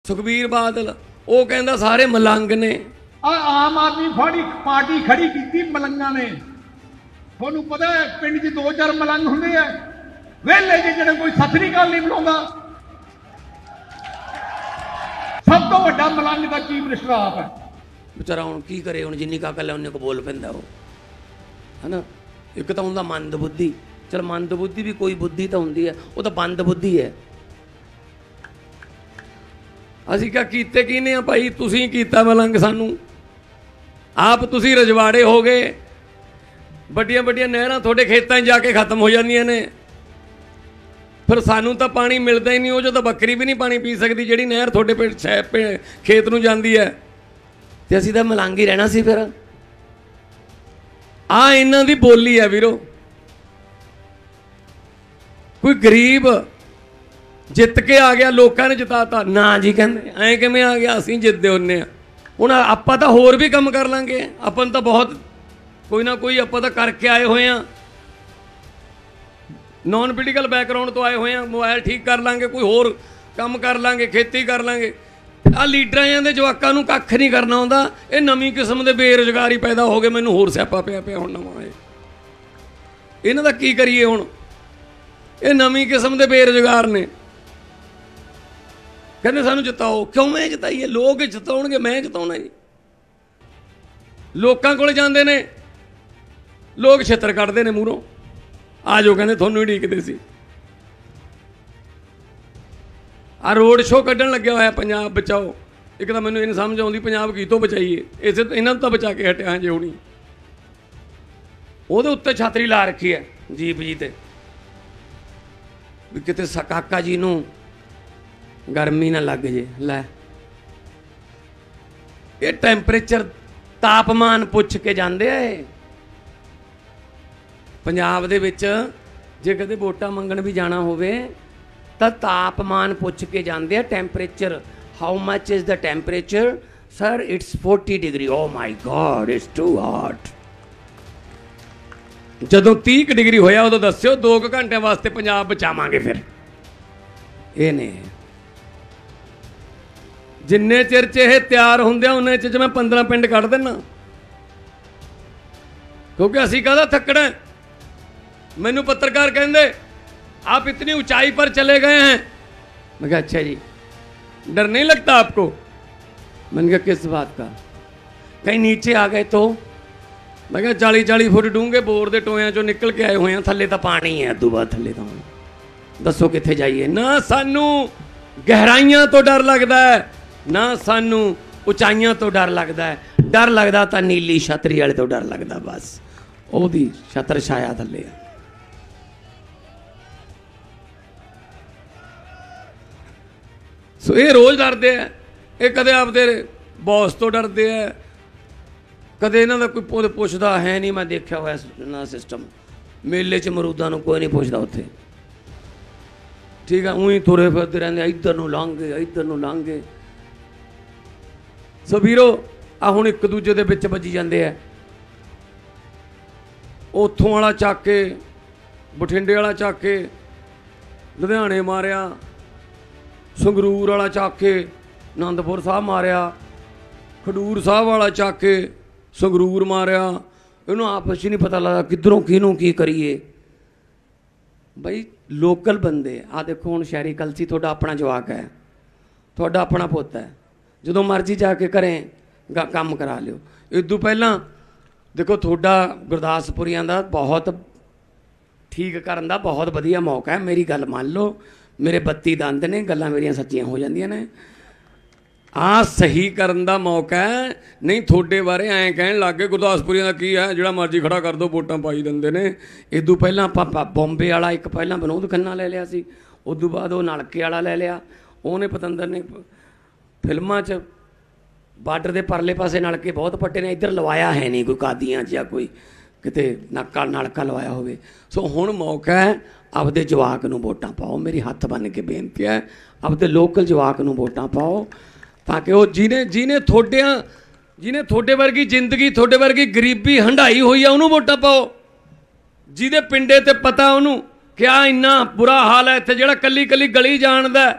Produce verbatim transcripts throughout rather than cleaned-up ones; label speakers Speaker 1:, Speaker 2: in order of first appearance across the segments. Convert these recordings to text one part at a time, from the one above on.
Speaker 1: सुखबीर बादल वो कहता सारे मलंग ने।
Speaker 2: आम आदमी फाड़ी पार्टी खड़ी की मलंगा ने। थोनू पता है पिंड च दो चार मलंग होंगे है वेले जो कोई सत श्री अकाल नहीं बुलाता। सब तो वड्डा मलंग का चीफ मिनिस्टर आप है
Speaker 1: बेचारा। हूँ की करे हूँ जिन्नी का कल उन्हें को बोल पैंदा वो है ना। एक तो होंदा मंद बुद्धि। चल मंद बुद्धि भी कोई बुद्धि तो होंदी है, वो तो बंद बुद्धि है। असी क्या कीते की ने भाई, तुसी कीता मलंग सानू। आप तुसी रजवाड़े हो गए, बड़िया बड़िया नहरां थोड़े खेतां जाके खत्म हो जांदियां ने। फिर सानू तो पानी मिलता ही नहीं। वो जो तो बकरी भी नहीं पानी पी सकती जिहड़ी नहर थोड़े पे खेत नूं जांदी है। ते असीं तां मलंग ही रहना सी। फिर आ इन्हां दी बोली है वीरो। कोई गरीब जित के आ गया, लोगों ने जिताता ना जी, कहते ऐ किवें आ गया, असीं जितदे हुन्ने आ। हुण आपां तां होर भी काम कर लांगे, आपां तां बहुत कोई ना कोई आपां तां करके आए हुए हैं। नॉन पोलीटिकल बैकग्राउंड तो आए हुए हैं। मोबाइल ठीक कर लांगे, कोई होर काम कर लांगे, खेती कर लांगे। आ लीडरां दे जवाकां नूं कख नहीं करना आउंदा। ये नवीं किस्म दे बेरोजगारी पैदा हो गए। मैनूं होर स्यापा पिया पिया हुण नवां इन्हां दा की करिए। हुण ये नवीं किस्म दे बेरोजगार ने। कहते सानू जिताओ। क्यों मैं जिताइए? लोग जिताउणगे, मैं जिताउणा जी। लोकां कोल जांदे ने, लोग छित्तर कढदे ने मूहरों। आ जाओ, कहते थोनू ही उड़ीकदे सी। आ रोड शो कड्ढण लग्या होया पंजाब बचाओ। एक तो मैनूं इन्ह समझ आउंदी पंजाब की तो बचाइए, इसे इन्हां तो बचा के हटिया जे हुणी। ਉਹਦੇ ਉੱਤੇ ਛਾਤਰੀ ਲਾ ਰੱਖੀ ਹੈ ਜੀਪ ਜੀ ਤੇ ਵੀ ਕਿਤੇ ਕਾਕਾ ਜੀ ਨੂੰ ਗਰਮੀ ਨਾ ਲੱਗ ਜੇ। ਲੈ ਇਹ ਟੈਂਪਰੇਚਰ ਤਾਪਮਾਨ ਪੁੱਛ ਕੇ ਜਾਂਦੇ ਆ। ਇਹ ਪੰਜਾਬ ਦੇ ਵਿੱਚ ਜੇ ਕਦੇ ਵੋਟਾਂ ਮੰਗਣ ਵੀ ਜਾਣਾ ਹੋਵੇ ਤਾਂ ਤਾਪਮਾਨ ਪੁੱਛ ਕੇ ਜਾਂਦੇ ਆ। Temperature, how much is the temperature? Sir it's forty degree. Oh my God, it's too hot. ਜਦੋਂ तीस डिग्री होया उदों दस्यो, दो घंटे वास्ते पंजाब बचावांगे। फिर ये ने जिन्ने चिर च ये तैयार होंदे उन्ने चिर मैं पंद्रह पिंड कढ़ देना। क्योंकि असी कहदा थकड़ा। मैनू पत्रकार कहंदे आप इतनी ऊंचाई पर चले गए हैं। मैं कहा अच्छा जी, डर नहीं लगता आपको? मैंने कहा किस बात का? कहीं नीचे आ गए तो? मैं क्या चाली चाली फुट डूंगे बोर के टोया चो निकल के आए हुए हैं, थले तो पानी है। अदू बाद थले तो दसो कित्थे जाइए? ना सानू गहराइयां तो डर लगता है, ना सानू उचाइयां तो डर लगता है। डर लगता तो नीली छतरी वाले तो डर लगता, बस ओदी छतर छाया थले। सो ये रोज डरते हैं। ये कदे आपदे बॉस तो डरते हैं, कदे इन्हों का कोई पुछदा है नहीं। मैं देखा हुआ इन्हों सिस्टम। मेले च मरूदा कोई नहीं पुछदा उत्थे, ठीक है। उही तुरे फिरते रहंदे, इधर नूं लंघ गए, इधर नूं लंघ गए। सो वीरो आ हुण एक दूजे दे विच वजी जांदे है। उत्थों वाला चक के, बठिंडे वाला चक के लुधियाणे मारिया, संगरूर वाला चक के आनंदपुर साहब मारिया, खडूर साहब वाला चक के संगरूर मारिया। इन्हों आपस च नहीं पता लगता किधरों किनों की करिए। बई लोकल बंदे आ देखो। हुण शहरी कलसी थोड़ा अपना जवाक है, थोड़ा अपना पुत है, जो मर्जी जाके करें काम करा लियो। इदू पहला देखो थोड़ा गुरदासपुरियां दा बहुत ठीक करन दा बहुत वधिया मौका है। मेरी गल मान लो, मेरे बत्ती दंद ने, गल्लां मेरियां सच्चियां हो जांदियां ने। आ सही करन दा मौका है। नहीं थोड़े बारे ऐ कहन लग गए गुरदासपुरियां दा की है, जिहड़ा मर्जी खड़ा कर दो, वोटां पाई दिंदे ने। इदू पहलां आपां बॉम्बे वाला एक पहलां विनोद खन्ना ले लिया सी, उदू बाद वो नलके वाला ले लिया। उहने पतंदर ने फिल्मां च बार्डर के परले पासे नलके बहुत पट्टे ने, इधर लवाया है नहीं कोई कादियां च या कोई किते नक्का नलका लवाया होवे। सो हुण मौका है, आपदे जवाक नूं वोटां पाओ। मेरी हत्थ बन के बेनती है, आपदे लोकल जवाक नूं वोटां पाओ, ताकि वो जिन्हें जिन्हें थोड़िया जिन्हें थोड़े वर्गी जिंदगी, थोड़े वर्गी गरीबी हंडाई हुई है, उन्होंने वोटां पाओ। जिदे पिंडे ते पता उन्होंने क्या इन्ना बुरा हाल है इत्थे, जिहड़ा कली कली गली जानदा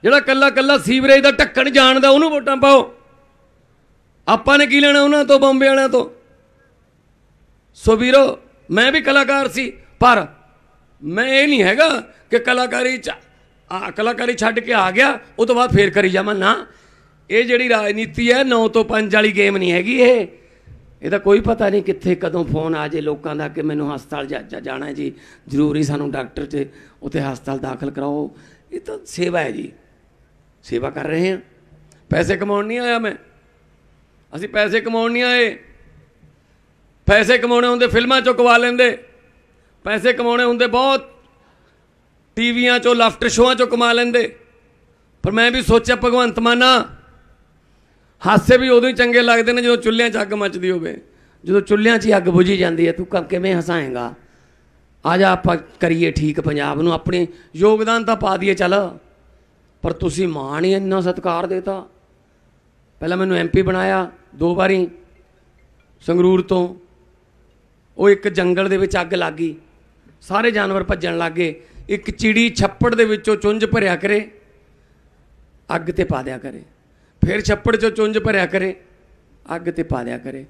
Speaker 1: ਜਿਹੜਾ ਕੱਲਾ ਕੱਲਾ ਸੀਵਰੇਜ ਦਾ ਢੱਕਣ ਜਾਣਦਾ ਉਹਨੂੰ ਵੋਟਾਂ ਪਾਓ। ਆਪਾਂ ਨੇ ਕੀ ਲੈਣਾ ਉਹਨਾਂ ਤੋਂ, ਬੰਬੇ ਵਾਲਿਆਂ ਤੋਂ। ਸੋ ਵੀਰੋ, ਮੈਂ ਵੀ ਕਲਾਕਾਰ ਸੀ, ਪਰ ਮੈਂ ਇਹ ਨਹੀਂ ਹੈਗਾ ਕਿ ਕਲਾਕਾਰੀ ਚ ਆ ਕਲਾਕਾਰੀ ਛੱਡ ਕੇ ਆ ਗਿਆ ਉਹ ਤੋਂ ਬਾਅਦ ਫੇਰ ਕਰੀ ਜਾਵਾਂ। ਨਾ, ਇਹ ਜਿਹੜੀ ਰਾਜਨੀਤੀ ਹੈ ਨੌ ਤੋਂ ਪੰਜ ਵਾਲੀ ਗੇਮ ਨਹੀਂ ਹੈਗੀ। ਇਹ ਇਹਦਾ ਕੋਈ ਪਤਾ ਨਹੀਂ ਕਿੱਥੇ ਕਦੋਂ ਫੋਨ ਆ ਜੇ ਲੋਕਾਂ ਦਾ ਕਿ ਮੈਨੂੰ ਹਸਪਤਾਲ ਜਾ ਜਾਣਾ ਜੀ, ਜ਼ਰੂਰੀ ਸਾਨੂੰ ਡਾਕਟਰ 'ਚ ਉੱਥੇ ਹਸਪਤਾਲ ਦਾਖਲ ਕਰਾਓ। ਇਹ ਤਾਂ ਸੇਵਾ ਹੈ ਜੀ, ਸੇਵਾ ਕਰ ਰਹੇ ਹਾਂ। ਪੈਸੇ ਕਮਾਉਣ ਨਹੀਂ ਆਇਆ ਮੈਂ, ਅਸੀਂ ਪੈਸੇ ਕਮਾਉਣ ਨਹੀਂ ਆਏ। ਪੈਸੇ ਕਮਾਉਣੇ ਹੁੰਦੇ ਫਿਲਮਾਂ 'ਚੋਂ ਕਮਾ ਲੈਂਦੇ, ਪੈਸੇ ਕਮਾਉਣੇ ਹੁੰਦੇ ਬਹੁਤ ਟੀਵੀਆਂ 'ਚੋਂ ਲਾਫਟਰ ਸ਼ੋਆਂ 'ਚੋਂ ਕਮਾ ਲੈਂਦੇ। ਪਰ ਮੈਂ ਵੀ ਸੋਚਿਆ ਭਗਵੰਤ ਮਾਨਾ, ਹਾਸੇ ਵੀ ਉਦੋਂ ਹੀ ਚੰਗੇ ਲੱਗਦੇ ਨੇ ਜਦੋਂ ਚੁੱਲ੍ਹਿਆਂ 'ਚ ਅੱਗ ਮੱਚਦੀ ਹੋਵੇ। ਜਦੋਂ ਚੁੱਲ੍ਹਿਆਂ 'ਚ ਹੀ ਅੱਗ ਬੁਝੀ ਜਾਂਦੀ ਹੈ, ਤੂੰ ਕ ਕਿਵੇਂ ਹਸਾਏਂਗਾ? ਆ ਜਾ ਆਪਾਂ ਕਰੀਏ ਠੀਕ ਪੰਜਾਬ ਨੂੰ, ਆਪਣੇ ਯੋਗਦਾਨ ਤਾਂ ਪਾ ਦਈਏ ਚੱਲ। ਪਰ ਤੁਸੀਂ ਮਾਣ ਹੀ ਇੰਨਾ ਸਤਿਕਾਰ ਦੇਤਾ। ਪਹਿਲਾਂ ਮੈਨੂੰ ਐਮ ਪੀ ਬਣਾਇਆ ਦੋ ਵਾਰੀ ਸੰਗਰੂਰ ਤੋਂ। ਉਹ ਇੱਕ ਜੰਗਲ ਦੇ ਵਿੱਚ ਅੱਗ ਲੱਗ ਗਈ, ਸਾਰੇ ਜਾਨਵਰ ਭੱਜਣ ਲੱਗ ਗਏ। ਇੱਕ ਚਿੜੀ ਛੱਪੜ ਦੇ ਵਿੱਚੋਂ ਚੁੰਝ ਭਰਿਆ ਕਰੇ, ਅੱਗ 'ਤੇ ਪਾ ਦਿਆ ਕਰੇ, ਫਿਰ ਛੱਪੜ 'ਚੋਂ ਚੁੰਝ ਭਰਿਆ ਕਰੇ, ਅੱਗ 'ਤੇ ਪਾ ਦਿਆ ਕਰੇ।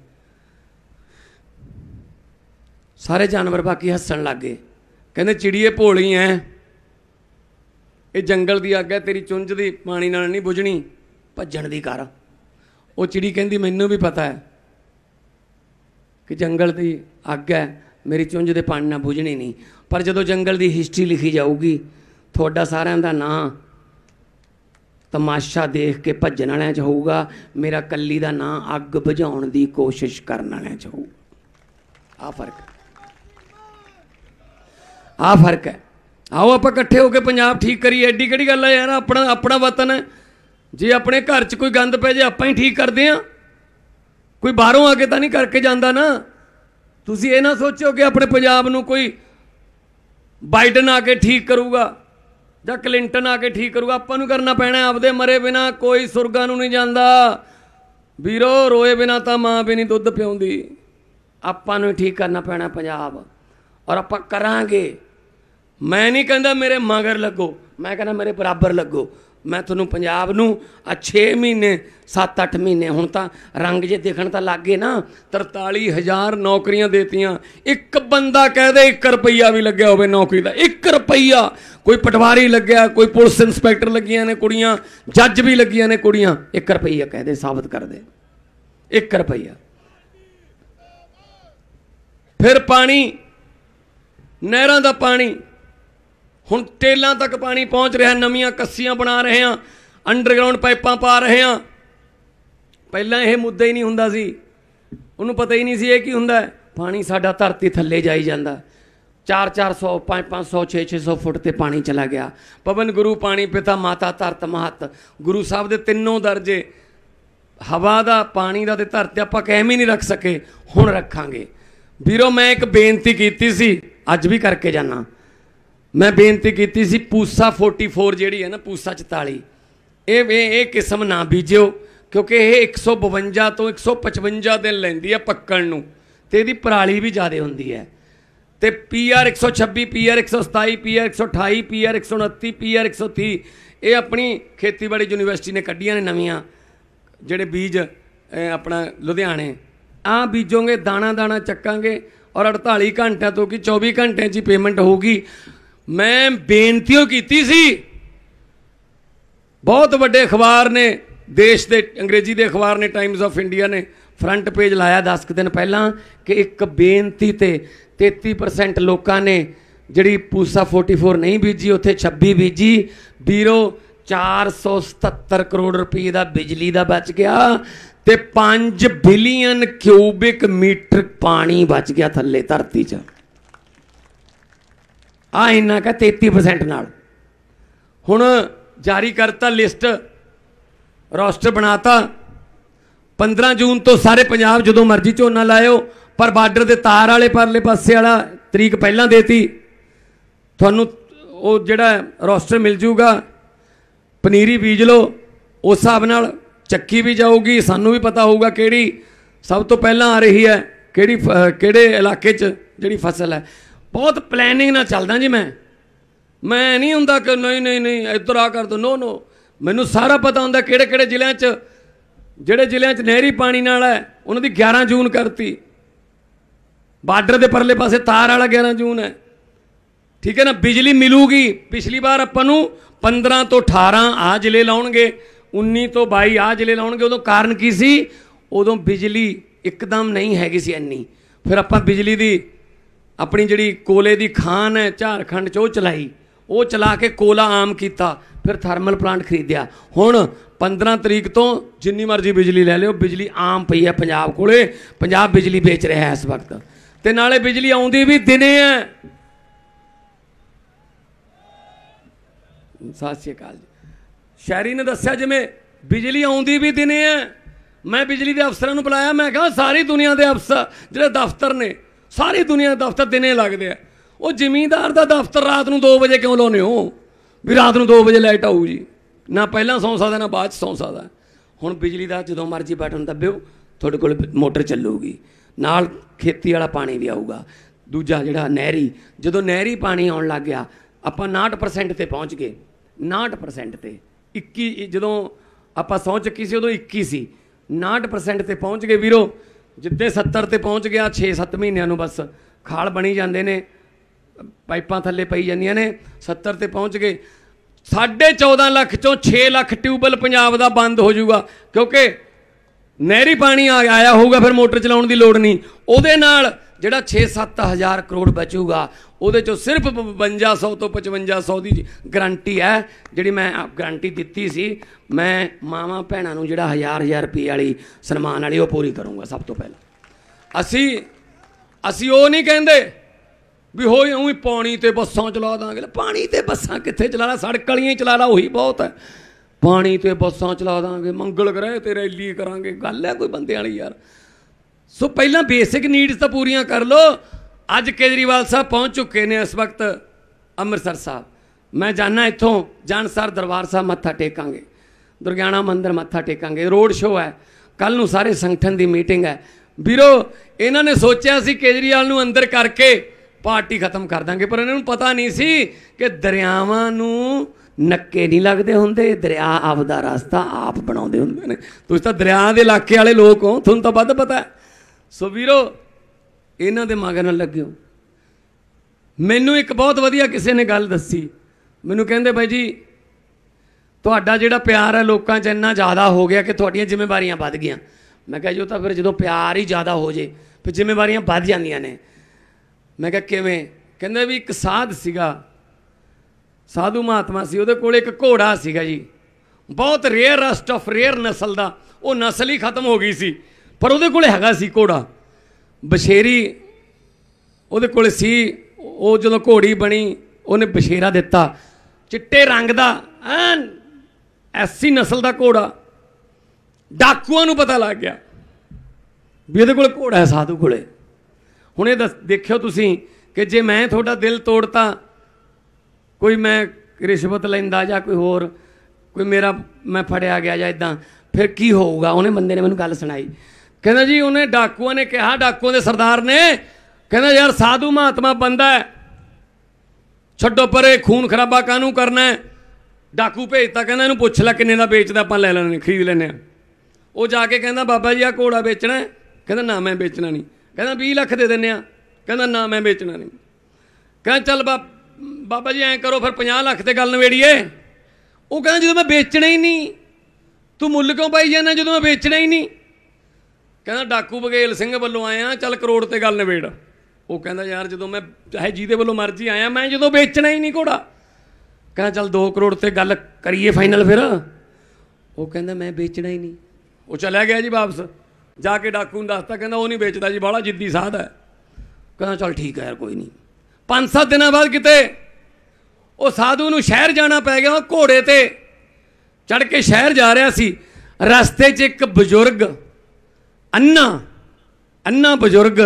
Speaker 1: ਸਾਰੇ ਜਾਨਵਰ ਬਾਕੀ ਹੱਸਣ ਲੱਗ ਗਏ, ਕਹਿੰਦੇ ਚਿੜੀਏ ਭੋਲੀ ਐ, ਇਹ ਜੰਗਲ ਦੀ ਅੱਗ ਹੈ, ਤੇਰੀ ਚੁੰਝ ਦੀ ਪਾਣੀ ਨਾਲ ਨਹੀਂ ਬੁਝਣੀ, ਭੱਜਣ ਦੀ ਕਰ। ਉਹ ਚਿੜੀ ਕਹਿੰਦੀ ਮੈਨੂੰ ਵੀ ਪਤਾ ਹੈ ਕਿ ਜੰਗਲ ਦੀ ਅੱਗ ਹੈ, ਮੇਰੀ ਚੁੰਝ ਦੇ ਪਾਣੀ ਨਾਲ ਬੁਝਣੀ ਨਹੀਂ। ਪਰ ਜਦੋਂ ਜੰਗਲ ਦੀ ਹਿਸਟਰੀ ਲਿਖੀ ਜਾਊਗੀ, ਤੁਹਾਡਾ ਸਾਰਿਆਂ ਦਾ ਨਾਂ ਤਮਾਸ਼ਾ ਦੇਖ ਕੇ ਭੱਜਣ ਵਾਲਿਆਂ 'ਚ ਹੋਊਗਾ, ਮੇਰਾ ਕੱਲੀ ਦਾ ਨਾਂ ਅੱਗ ਬੁਝਾਉਣ ਦੀ ਕੋਸ਼ਿਸ਼ ਕਰਨ ਵਾਲਿਆਂ 'ਚ ਹੋਊਗਾ। ਆਹ ਫਰਕ ਹੈ, ਆਹ ਫਰਕ ਹੈ। ਆਓ ਆਪਾਂ ਇਕੱਠੇ ਹੋ ਕੇ ਪੰਜਾਬ ਠੀਕ ਕਰੀਏ। ਐਡੀ ਕਿਹੜੀ ਗੱਲ ਹੈ ਯਾਰ, ਆਪਣਾ ਆਪਣਾ ਵਤਨ ਹੈ। ਜੇ ਆਪਣੇ ਘਰ 'ਚ ਕੋਈ ਗੰਦ ਪੈ ਜੇ ਆਪਾਂ ਹੀ ਠੀਕ ਕਰਦੇ ਹਾਂ, ਕੋਈ ਬਾਹਰੋਂ ਆ ਕੇ ਤਾਂ ਨਹੀਂ ਕਰਕੇ ਜਾਂਦਾ ਨਾ। ਤੁਸੀਂ ਇਹ ਨਾ ਸੋਚੋ ਕਿ ਆਪਣੇ ਪੰਜਾਬ ਨੂੰ ਕੋਈ ਬਾਈਡਨ ਆ ਕੇ ਠੀਕ ਕਰੂਗਾ ਜਾਂ ਕਲਿੰਟਨ ਆ ਕੇ ਠੀਕ ਕਰੂਗਾ। ਆਪਾਂ ਨੂੰ ਕਰਨਾ ਪੈਣਾ। ਆਪਦੇ ਮਰੇ ਬਿਨਾ ਕੋਈ ਸੁਰਗਾਂ ਨੂੰ ਨਹੀਂ ਜਾਂਦਾ ਵੀਰੋ, ਰੋਏ ਬਿਨਾ ਤਾਂ ਮਾਂ ਵੀ ਨਹੀਂ ਦੁੱਧ ਪਿਆਉਂਦੀ। ਆਪਾਂ ਨੂੰ ਠੀਕ ਕਰਨਾ ਪੈਣਾ ਪੰਜਾਬ, ਔਰ ਆਪਾਂ ਕਰਾਂਗੇ। ਮੈਂ ਨਹੀਂ ਕਹਿੰਦਾ ਮੇਰੇ ਮਗਰ ਲੱਗੋ, ਮੈਂ ਕਹਿੰਦਾ ਮੇਰੇ ਬਰਾਬਰ ਲੱਗੋ। ਮੈਂ ਤੁਹਾਨੂੰ ਪੰਜਾਬ ਨੂੰ ਆ ਛੇ ਮਹੀਨੇ ਸੱਤ ਅੱਠ ਮਹੀਨੇ ਹੁਣ ਤਾਂ ਰੰਗ ਜੇ ਦੇਖਣ ਤਾਂ ਲੱਗ ਗਏ ਨਾ। ਤਰਤਾਲੀ ਹਜ਼ਾਰ ਨੌਕਰੀਆਂ ਦੇਤੀਆਂ। ਇੱਕ ਬੰਦਾ ਕਹਿ ਦੇ ਇੱਕ ਰੁਪਈਆ ਵੀ ਲੱਗਿਆ ਹੋਵੇ ਨੌਕਰੀ ਦਾ, ਇੱਕ ਰੁਪਈਆ। ਕੋਈ ਪਟਵਾਰੀ ਲੱਗਿਆ, ਕੋਈ ਪੁਲਿਸ ਇੰਸਪੈਕਟਰ ਲੱਗੀਆਂ ਨੇ ਕੁੜੀਆਂ, ਜੱਜ ਵੀ ਲੱਗੀਆਂ ਨੇ ਕੁੜੀਆਂ। ਇੱਕ ਰੁਪਈਆ ਕਹਿ ਦੇ, ਸਾਬਤ ਕਰ ਦੇ, ਇੱਕ ਰੁਪਈਆ। ਫਿਰ ਪਾਣੀ, ਨਹਿਰਾਂ ਦਾ ਪਾਣੀ, ਹੁਣ ਟੇਲਾਂ ਤੱਕ ਪਾਣੀ ਪਹੁੰਚ ਰਿਹਾ। ਨਵੀਆਂ ਕੱਸੀਆਂ ਬਣਾ ਰਹੇ ਹਾਂ, ਅੰਡਰਗਰਾਊਂਡ ਪਾਈਪਾਂ ਪਾ ਰਹੇ ਹਾਂ। ਪਹਿਲਾਂ ਇਹ ਮੁੱਦਾ ਹੀ ਨਹੀਂ ਹੁੰਦਾ ਸੀ, ਉਹਨੂੰ ਪਤਾ ਹੀ ਨਹੀਂ ਸੀ ਇਹ ਕੀ ਹੁੰਦਾ ਹੈ। ਪਾਣੀ ਸਾਡਾ ਧਰਤੀ ਥੱਲੇ ਜਾਈ ਜਾਂਦਾ, ਚਾਰ ਚਾਰ ਸੌ ਪੰਜ ਪੰਜ ਸੌ ਛੇ ਛੇ ਸੌ ਫੁੱਟ ਤੇ ਪਾਣੀ ਚਲਾ ਗਿਆ। ਪਵਨ ਗੁਰੂ ਪਾਣੀ ਪਿਤਾ ਮਾਤਾ ਧਰਤ ਮਹਤ, ਗੁਰੂ ਸਾਹਿਬ ਦੇ ਤਿੰਨੋਂ ਦਰਜੇ, ਹਵਾ ਦਾ, ਪਾਣੀ ਦਾ ਤੇ ਧਰਤੀ ਆਪਾਂ ਕਾਇਮ ਹੀ ਨਹੀਂ ਰੱਖ ਸਕੇ, ਹੁਣ ਰੱਖਾਂਗੇ। ਵੀਰੋ ਮੈਂ ਇੱਕ ਬੇਨਤੀ ਕੀਤੀ ਸੀ, ਅੱਜ ਵੀ ਕਰਕੇ ਜਾਣਾ। ਮੈਂ ਬੇਨਤੀ ਕੀਤੀ ਸੀ ਪੂਸਾ ਚੌਂਤਾਲੀ ਜਿਹੜੀ ਹੈ ਨਾ, ਪੂਸਾ ਚੁਤਾਲੀ, ਇਹ ਇਹ ਕਿਸਮ ਨਾ ਬੀਜਿਓ, ਕਿਉਂਕਿ ਇਹ ਇੱਕ ਸੌ ਬਵੰਜਾ ਤੋਂ ਇੱਕ ਸੌ ਪਚਵੰਜਾ ਦਿਨ ਲੈਂਦੀ ਹੈ ਪੱਕਣ ਨੂੰ, ਅਤੇ ਇਹਦੀ ਪਰਾਲੀ ਵੀ ਜ਼ਿਆਦਾ ਹੁੰਦੀ ਹੈ। ਅਤੇ ਪੀ ਆਰ ਇੱਕ ਸੌ ਛੱਬੀ, ਪੀ ਆਰ ਇੱਕ ਸੌ ਸਤਾਈ, ਪੀ ਆਰ ਇੱਕ ਸੌ ਅਠਾਈ, ਪੀ ਆਰ ਇੱਕ ਸੌ ਉਨੱਤੀ, ਪੀ ਆਰ ਇੱਕ ਸੌ ਤੀਹ, ਇਹ ਆਪਣੀ ਖੇਤੀਬਾੜੀ ਯੂਨੀਵਰਸਿਟੀ ਨੇ ਕੱਢੀਆਂ ਨੇ ਨਵੀਆਂ, ਜਿਹੜੇ ਬੀਜ ਆਪਣਾ ਲੁਧਿਆਣੇ। ਆਹ ਬੀਜੋਗੇ, ਦਾਣਾ ਦਾਣਾ ਚੱਕਾਂਗੇ, ਔਰ ਅੜਤਾਲੀ ਘੰਟਿਆਂ ਤੋਂ ਕਿ ਚੌਵੀ ਘੰਟਿਆਂ 'ਚ ਹੀ ਪੇਮੈਂਟ ਹੋਊਗੀ। ਮੈਂ ਬੇਨਤੀ ਕੀਤੀ ਸੀ, ਬਹੁਤ ਵੱਡੇ ਅਖਬਾਰ ਨੇ ਦੇਸ਼ ਦੇ, ਅੰਗਰੇਜ਼ੀ ਦੇ ਅਖਬਾਰ ਨੇ, ਟਾਈਮਜ਼ ਆਫ ਇੰਡੀਆ ਨੇ ਫਰੰਟ ਪੇਜ ਲਾਇਆ ਦਸ ਕੁ ਦਿਨ ਪਹਿਲਾਂ ਕਿ ਇੱਕ ਬੇਨਤੀ ਤੇ ਤੇਤੀ ਪਰਸੈਂਟ ਲੋਕਾਂ ਨੇ ਜਿਹੜੀ ਪੂਸਾ ਚੌਂਤਾਲੀ ਨਹੀਂ ਬੀਜੀ, ਉੱਥੇ ਛੱਬੀ ਬੀਜੀ। ਵੀਰੋ ਚਾਰ ਸੌ ਸਤੱਤਰ ਕਰੋੜ ਰੁਪਏ ਦਾ ਬਿਜਲੀ ਦਾ ਬਚ ਗਿਆ, ਤੇ ਪੰਜ ਬਿਲੀਅਨ ਕਿਊਬਿਕ ਮੀਟਰ ਪਾਣੀ ਬਚ ਗਿਆ ਥੱਲੇ ਧਰਤੀ 'ਚ। ਆ ਇੰਨਾ ਕਾ ਤੇਤੀ ਪਰਸੈਂਟ ਨਾਲ। ਹੁਣ ਜਾਰੀ ਕਰਤਾ ਲਿਸਟ, ਰੋਸਟਰ ਬਣਾਤਾ। ਪੰਦਰਾਂ ਜੂਨ ਤੋਂ ਸਾਰੇ ਪੰਜਾਬ ਜਦੋਂ ਮਰਜ਼ੀ ਝੋਨਾ ਲਾਇਓ, ਪਰ ਬਾਰਡਰ ਦੇ ਤਾਰ ਵਾਲੇ ਪਰਲੇ ਪਾਸੇ ਵਾਲਾ ਤਰੀਕ ਪਹਿਲਾਂ ਦੇਤੀ। ਤੁਹਾਨੂੰ ਉਹ ਜਿਹੜਾ ਰੋਸਟਰ ਮਿਲ ਜੂਗਾ, ਪਨੀਰੀ ਬੀਜ ਲਓ, ਉਸ ਹਿਸਾਬ ਨਾਲ ਚੱਕੀ ਵੀ ਜਾਊਗੀ। ਸਾਨੂੰ ਵੀ ਪਤਾ ਹੋਊਗਾ ਕਿਹੜੀ ਸਭ ਤੋਂ ਪਹਿਲਾਂ ਆ ਰਹੀ ਹੈ, ਕਿਹੜੀ ਕਿਹੜੇ ਇਲਾਕੇ 'ਚ ਜਿਹੜੀ ਫਸਲ ਹੈ। ਬਹੁਤ ਪਲੈਨਿੰਗ ਨਾਲ ਚੱਲਦਾ ਜੀ। ਮੈਂ ਮੈਂ ਨਹੀਂ ਹੁੰਦਾ ਕਿ ਨਹੀਂ ਨਹੀਂ ਨਹੀਂ ਇੱਧਰ ਆ ਕਰ ਦੋ, ਨੋ ਨੋ। मैनू सारा पता होंदा किहड़े किहड़े जिलियां च जिहड़े जिलियां च नहरी पानी नाल है उन्हां दी ग्यारह जून करती, बार्डर के परले पासे तार वाला ग्यारह जून है, ठीक है ना। बिजली मिलूगी, पिछली बार आपां नूं पंद्रह तो अठारह आ जिले लाउणगे, उन्नी तो बाई आ जिले लाउणगे। उदों कारण की सी, उदों बिजली एकदम नहीं हैगी सी इन्नी। फिर आपां बिजली दी अपनी जिहड़ी कोले दी खान है झारखंड च वो चलाई, वो चला के कोला आम किया, फिर थर्मल प्लांट खरीदिया। हुण पंद्रह तरीक तो जिन्नी मर्जी बिजली लै लिओ, बिजली आम पई है पंजाब कोले, पंजाब बिजली बेच रहा है इस वक्त, ते नाले बिजली आउंदी भी दिने है। सत श्री अकाल जी। शहरी ने दस्सिया जिवें बिजली आउंदी भी दिने है। मैं बिजली के अफसरां नूं बुलाया, मैं कहा सारी दुनिया के अफसर जिहड़े दफ्तर ने, सारी दुनिया के दफ्तर दिने लगदे आ, वो जमींदार का दफ्तर रात नूं दो बजे क्यों लाउने हो भी रात नूं दो बजे लाइट आऊ जी, ना पहला सौ सकदा ना बाद सौ सकदा। हुण बिजली का जदों मर्जी बटन दब्बिओ तुहाडे कोल मोटर चलूगी, नाल खेती वाला पानी भी आऊगा। दूजा जिहड़ा नहरी, जदों नहरी पानी आउण लग गया आपां नाहठ परसेंट ते पहुँच गए, नाहठ परसेंट ते इक्की, जदों आपां सौ चुकी सी उदों इक्की सी, नाहठ परसेंट ते पहुँच गए वीरो। जिद्दे सत्तर ते पहुँच गया, छे सत्त महीनों नूं बस खाल बनी जाते हैं, पाइपां थल्ले पई जांदियां ने, सत्तर ते पहुँच गए। साढ़े चौदह लख चों छे लख ट्यूबवैल पंजाब दा बंद हो जाऊगा, क्योंकि नहरी पानी आ आया होगा, फिर मोटर चलाउण दी लोड़ नहीं। उहदे नाल जिहड़ा छे सत्त हज़ार करोड़ बचूगा, उहदे चों सिर्फ बवंजा सौ तो पचवंजा सौ की गारंटी है, जिहड़ी मैं गारंटी दित्ती सी। मैं मावां भैणां नूं जिहड़ा हज़ार हज़ार रुपये वाली सन्मान वाली वो पूरी करूँगा। सब तो पहला असी असी वो नहीं कहंदे भी हो उही पानी ते बसां चला दांगे, पानी ते बसां कित्थे चला ला, सड़क वालियां ही चला ला, उही बहुत है। पानी ते बसां चला दांगे, मंगल ग्रह ते रैली करांगे, गल है कोई बंदे वाली यार। सो पहला बेसिक नीड्स तो पूरियां कर लो। अज केजरीवाल साहब पहुँच चुके ने इस वक्त अमृतसर साहब, मैं जाना इत्थों जानसर दरबार साहब मत्था टेकांगे, दुर्गियाना मंदिर मत्था टेकांगे, रोड शो है कल नूं, सारे संगठन की मीटिंग है। ਵੀਰੋ ਇਹਨਾਂ ने सोचा सी केजरीवाल ਨੂੰ अंदर करके पार्टी खत्म कर देंगे, पर इन्होंने पता नहीं सी कि दरियावां नूं नक्के नहीं लगते होंदे, दरिया आपदा रास्ता आप बनाउंदे हुंदे ने। तुसीं तां दरिया दे इलाके वाले लोग हो, तुहानूं तां वध पता है। सो वीरो इन्हां दे मगर न लग्गिओ। मैनूं एक बहुत वधिया किसी ने गल दसी, मैनूं कहंदे बाई जी तुहाडा जिहड़ा प्यार है लोकां 'च इन्ना ज़्यादा हो गया कि तुहाडीਆਂ जिम्मेवारियां वध गईਆਂ। मैं कहा जो तो फिर जो प्यार ही ज़्यादा हो जाए फिर जिम्मेवारियां बढ़ जांदियां ने। मैं कहा किवें? कहंदे भी एक साध सीगा, साधु महात्मा सी, उहदे कोल एक घोड़ा सीगा जी, बहुत रेयरस्ट ऑफ रेयर नस्ल का, वो नस्ल ही खत्म हो गई सी, पर उहदे कोल हैगा सी घोड़ा बछेरी, उहदे कोल सी। वो जो घोड़ी बनी उन्हें बछेरा दिता, चिट्टे रंग का एन ऐसी नस्ल का घोड़ा। डाकुआं नूं पता लग गया भी इहदे कोल घोड़ा है साधु कोले। हुण इह दस देखियो तुसीं कि जे मैं तुहाडा दिल तोड़ता, कोई मैं रिश्वत लैंदा जां कोई होर कोई मेरा मैं फड़िया गया जां इदां, फिर की होऊगा? उन्हें बंदे ने मैनूं गल सुणाई, कहंदा जी उन्हें डाकुआं ने कहा, डाकुआं दे सरदार ने कहंदा यार साधु महात्मा बंदा है, छड्डो परे खून खराबा काहनूं करना है। डाकू भेजता, कहंदा इहनूं पुछ लै किन्ने दा बेचदा, आपां लै लैणे खरीद लैने। वो जाके कहंदा बाबा जी आ घोड़ा बेचना है, कहंदा ना मैं बेचना नहीं। कहंदा बीस लख दे दिंदे आ, कहंदा ना मैं बेचना नहीं। कहंदा चल बा बाबा जी ऐं करो फिर पचास लख ते गल नवेड़ीए। वो कहंदा जदों मैं बेचना ही नहीं, तू मुੱਲ क्यों पाई जाना जदों मैं बेचना ही नहीं? कहंदा डाकू बघेल सिंह वल्लों आया, चल करोड़ ते गल नवेड़। वो कहंदा यार जदों मैं चाहे जिहदे वल्लों मर्जी आया, मैं जदों बेचना ही नहीं घोड़ा। कहंदा चल दो करोड़ ते गल करिए फाइनल फिर। वो कहंदा मैं बेचना ही नहीं। वो चला गया जी वापस, जाके डाकू ने दसता, कहना वो नहीं बेचता जी, बड़ा जिद्दी साध है। कहना चल ठीक है यार कोई नहीं। पाँच सत्त दिनों बाद किते वो साधु नूं शहर जाना पै गया, घोड़े ते चढ़ के शहर जा रहा सी। रस्ते च एक बजुर्ग अन्ना अन्ना बजुर्ग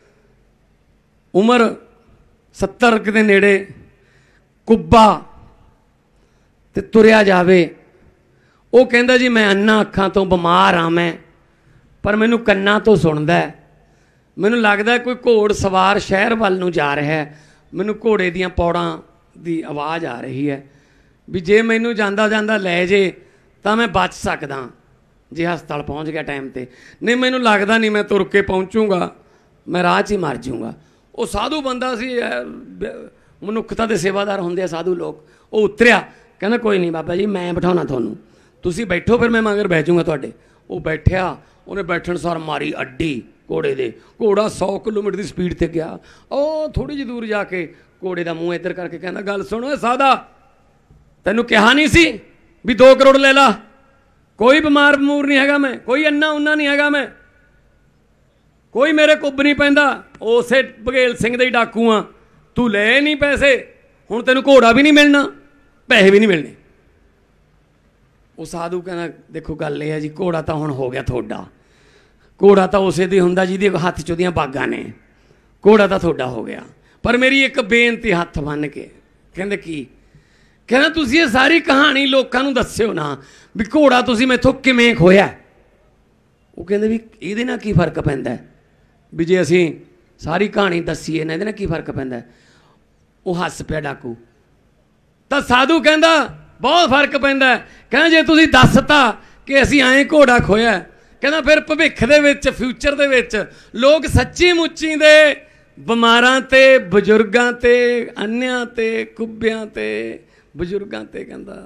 Speaker 1: उम्र सत्तर के नेड़े कुब्बा ते तुरिया जावे। वो कहंदा जी मैं अन्ना अखां तो बीमार हाँ मैं, पर मैनू कन्ना तो सुनदा है, मैनू लगदा कोई घोड़ सवार शहर वाल नूं जा रहा है, मैनू घोड़े दीयां पौड़ां दी आवाज़ आ रही है। ਵੀ ਜੇ ਮੈਨੂੰ ਜਾਂਦਾ ਜਾਂਦਾ ਲੈ ਜੇ ਤਾਂ ਮੈਂ ਬਚ ਸਕਦਾ ਜੇ ਹਸਪਤਾਲ ਪਹੁੰਚ ਗਿਆ ਟਾਈਮ 'ਤੇ, ਨਹੀਂ ਮੈਨੂੰ ਲੱਗਦਾ ਨਹੀਂ ਮੈਂ ਤੁਰ ਕੇ ਪਹੁੰਚੂਗਾ, ਮੈਂ ਰਾਹ 'ਚ ਹੀ ਮਰ ਜਾਊਂਗਾ। ਉਹ ਸਾਧੂ ਬੰਦਾ ਸੀ, ਮਨੁੱਖਤਾ ਦੇ ਸੇਵਾਦਾਰ ਹੁੰਦੇ ਆ ਸਾਧੂ ਲੋਕ। ਉਹ ਉਤਰਿਆ, ਕਹਿੰਦਾ ਕੋਈ ਨਹੀਂ ਬਾਬਾ ਜੀ ਮੈਂ ਬਿਠਾਉਣਾ ਤੁਹਾਨੂੰ, ਤੁਸੀਂ ਬੈਠੋ ਫਿਰ ਮੈਂ ਮਗਰ ਬਹਿ ਜਾਊਂਗਾ ਤੁਹਾਡੇ। ਉਹ ਬੈਠਿਆ, ਉਹਨੇ ਬੈਠਣ ਸਾਰ ਮਾਰੀ ਅੱਡੀ ਘੋੜੇ ਦੇ, ਘੋੜਾ ਸੌ ਕਿਲੋਮੀਟਰ ਦੀ ਸਪੀਡ 'ਤੇ ਗਿਆ। ਉਹ ਥੋੜ੍ਹੀ ਜਿਹੀ ਦੂਰ ਜਾ ਕੇ ਘੋੜੇ ਦਾ ਮੂੰਹ ਇੱਧਰ ਕਰਕੇ ਕਹਿੰਦਾ ਗੱਲ ਸੁਣੋ ਸਾਦਾ, ਤੈਨੂੰ ਕਿਹਾ ਨਹੀਂ ਸੀ ਵੀ ਦੋ ਕਰੋੜ ਲੈ ਲਾ, ਕੋਈ ਬਿਮਾਰ ਬਮੂਰ ਨਹੀਂ ਹੈਗਾ ਮੈਂ, ਕੋਈ ਅੰਨਾ ਉਨਾ ਨਹੀਂ ਹੈਗਾ ਮੈਂ, ਕੋਈ ਮੇਰੇ ਕੁੱਬ ਨਹੀਂ ਪੈਂਦਾ, ਉਸੇ ਬਘੇਲ ਸਿੰਘ ਦੇ ਹੀ ਡਾਕੂ ਆ, ਤੂੰ ਲੈ ਨਹੀਂ ਪੈਸੇ, ਹੁਣ ਤੈਨੂੰ ਘੋੜਾ ਵੀ ਨਹੀਂ ਮਿਲਣਾ, ਪੈਸੇ ਵੀ ਨਹੀਂ ਮਿਲਣੇ। ਉਹ ਸਾਧੂ ਕਹਿੰਦਾ ਦੇਖੋ ਗੱਲ ਇਹ ਹੈ ਜੀ, ਘੋੜਾ ਤਾਂ ਹੁਣ ਹੋ ਗਿਆ ਤੁਹਾਡਾ, ਘੋੜਾ ਤਾਂ ਉਸੇ ਦੀ ਹੁੰਦਾ ਜਿਹਦੇ ਹੱਥ 'ਚ ਉਹਦੀਆਂ ਬਾਗਾਂ ਨੇ, ਘੋੜਾ ਤਾਂ ਤੁਹਾਡਾ ਹੋ ਗਿਆ, ਪਰ ਮੇਰੀ ਇੱਕ ਬੇਨਤੀ ਹੱਥ ਬੰਨ੍ਹ ਕੇ। ਕਹਿੰਦੇ ਕੀ? ਕਹਿੰਦਾ ਤੁਸੀਂ ਇਹ ਸਾਰੀ ਕਹਾਣੀ ਲੋਕਾਂ ਨੂੰ ਦੱਸਿਓ ਨਾ ਵੀ ਘੋੜਾ ਤੁਸੀਂ ਮੈਥੋਂ ਕਿਵੇਂ ਖੋਇਆ। ਉਹ ਕਹਿੰਦੇ ਵੀ ਇਹਦੇ ਨਾਲ ਕੀ ਫਰਕ ਪੈਂਦਾ ਵੀ ਜੇ ਅਸੀਂ ਸਾਰੀ ਕਹਾਣੀ ਦੱਸੀਏ ਨਾ, ਇਹਦੇ ਨਾਲ ਕੀ ਫਰਕ ਪੈਂਦਾ? ਉਹ ਹੱਸ ਪਿਆ ਡਾਕੂ। ਤਾਂ ਸਾਧੂ ਕਹਿੰਦਾ ਬਹੁਤ ਫਰਕ ਪੈਂਦਾ। ਕਹਿੰਦਾ ਜੇ ਤੁਸੀਂ ਦੱਸਤਾ ਕਿ ਅਸੀਂ ਐਂ ਘੋੜਾ ਖੋਇਆ, ਕਹਿੰਦਾ ਫਿਰ ਭਵਿੱਖ ਦੇ ਵਿੱਚ, ਫਿਊਚਰ ਦੇ ਵਿੱਚ ਲੋਕ ਸੱਚੀ ਮੁੱਚੀ ਦੇ ਬਿਮਾਰਾਂ 'ਤੇ, ਬਜ਼ੁਰਗਾਂ 'ਤੇ, ਅੰਨਿਆਂ 'ਤੇ, ਕੁੱਬਿਆਂ 'ਤੇ, ਬਜ਼ੁਰਗਾਂ 'ਤੇ ਕਹਿੰਦਾ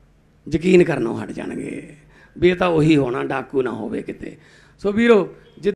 Speaker 1: ਯਕੀਨ ਕਰਨੋਂ ਹਟ ਜਾਣਗੇ ਵੀ ਇਹ ਤਾਂ ਉਹੀ ਹੋਣਾ, ਡਾਕੂ ਨਾ ਹੋਵੇ ਕਿਤੇ। ਸੋ ਵੀਰੋ,